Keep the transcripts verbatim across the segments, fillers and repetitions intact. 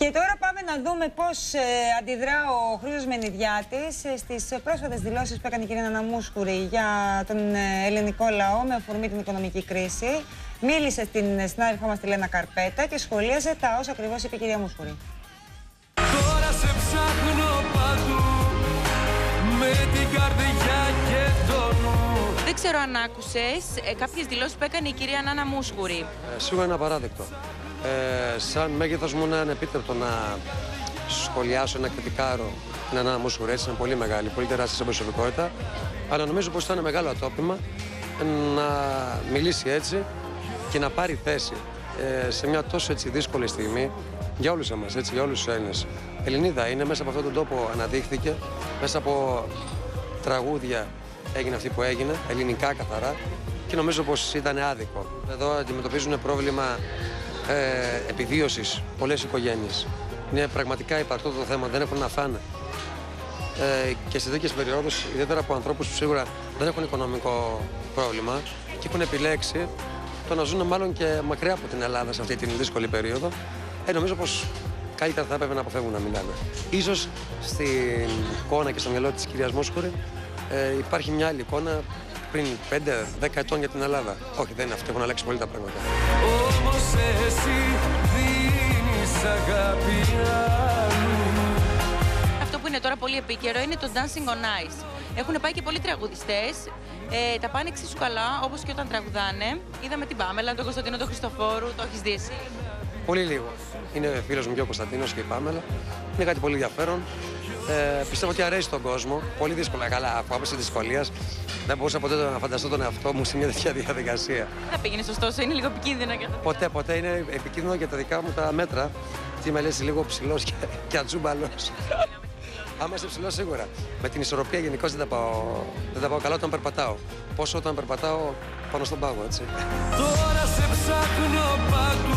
Και τώρα πάμε να δούμε πώς ε, αντιδρά ο Χρήστος Μενιδιάτης ε, στις πρόσφατες δηλώσεις που έκανε η κυρία Νανά Μούσχουρη για τον ε, ελληνικό λαό με αφορμή την οικονομική κρίση. Μίλησε στην συνάδελφό μας τη Λένα Καρπέτα και σχολίασε τα όσα ακριβώς είπε η κυρία Μούσχουρη. Τώρα σε ψάχνω παντού με την καρδιά και το νου. Δεν ξέρω αν άκουσες ε, κάποιες δηλώσεις που έκανε η κυρία Νάνα Μούσχουρη. Ε, σίγουρα είναι απαράδεκτο. Ε, σαν μέγεθος μου είναι ανεπίτρεπτο να σχολιάσω, να κριτικάρω την Νανά Μούσχουρη. Έτσι είναι πολύ μεγάλη, πολύ τεράστια σε προσωπικότητα. Αλλά νομίζω πως ήταν μεγάλο ατόπιμα να μιλήσει έτσι και να πάρει θέση ε, σε μια τόσο έτσι δύσκολη στιγμή για όλους εμάς, έτσι, για όλους τους Έλληνες. Ελληνίδα είναι, μέσα από αυτόν τον τόπο αναδείχθηκε, μέσα από τραγούδια έγινε αυτή που έγινε, ελληνικά καθαρά, και νομίζω πως ήταν άδικο. Εδώ αντιμετωπίζουν πρόβλημα ε, επιβίωσης πολλές οικογένειες. Είναι πραγματικά υπαρκτό το θέμα, δεν έχουν να φάνε. Ε, και σε τέτοιες περιόδους, ιδιαίτερα από ανθρώπους που σίγουρα δεν έχουν οικονομικό πρόβλημα και έχουν επιλέξει το να ζουν μάλλον και μακριά από την Ελλάδα σε αυτή την δύσκολη περίοδο, ε, νομίζω πως καλύτερα θα έπρεπε να αποφεύγουν να μιλάνε. Ίσως στην εικόνα και στο μυαλό της κυρίας Μούσχουρη ε, υπάρχει μια άλλη εικόνα πριν πέντε δέκα ετών για την Ελλάδα. Όχι, δεν είναι αυτό, έχουν αλλάξει πολύ τα πράγματα. Όμως εσύ δίνεις αγάπη άλλου. Αυτό που είναι τώρα πολύ επίκαιρο είναι το Dancing on Ice. Έχουν πάει και πολλοί τραγουδιστές, ε, τα πάνε εξίσου καλά όπως και όταν τραγουδάνε. Είδαμε την Πάμελα, τον Κωνσταντίνο τον Χριστοφόρου, το έχεις δει εσύ? Πολύ λίγο. Είναι φίλος μου και ο Κωνσταντίνος και η Πάμελα. Είναι κάτι πολύ ενδιαφέρον. Ε, πιστεύω ότι αρέσει τον κόσμο. Πολύ δύσκολα. Καλά, από άποψη δυσκολίας, δεν μπορούσα ποτέ να φανταστώ τον εαυτό μου σε μια τέτοια διαδικασία. Δεν πήγαινε ωστόσο, είναι λίγο επικίνδυνο για το... Ποτέ, ποτέ είναι επικίνδυνο για τα δικά μου τα μέτρα. Τι με λες, λίγο ψηλός και, και ατσούμπαλος. Άμα είσαι ψηλός, σίγουρα. Με την ισορροπία γενικώς δεν τα πάω, δεν τα πάω καλά όταν περπατάω. Πόσο όταν περπατάω πάνω στον πάγο, έτσι. Τώρα σε ψάχνω παντού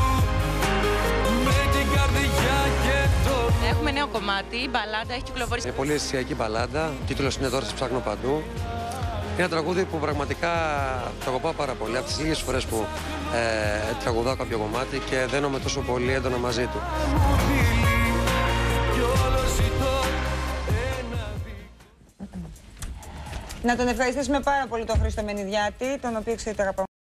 με την καρδιά και το... Έχουμε νέο κομμάτι, μπαλάντα, έχει κυκλοφορήσει. Είναι πολύ αισθησιακή μπαλάντα. Ο τίτλος είναι «Τώρα σε ψάχνω παντού». Είναι ένα τραγούδι που πραγματικά το αγαπάω πάρα πολύ. Από τις λίγες φορές που ε, τραγουδάω κάποιο κομμάτι και δένομαι τόσο πολύ έντονα μαζί του. Να τον ευχαριστήσουμε πάρα πολύ τον Χρήστο Μενιδιάτη, τον οποίο ξέρετε αγαπάω.